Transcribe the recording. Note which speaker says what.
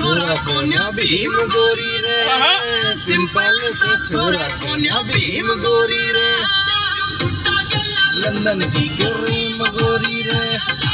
Speaker 1: छोरा कोन्या भीम गोरी रे, सिंपल सा छोरा कोन्या भीम गोरी रे, लंदन की क्रीम गोरी रे।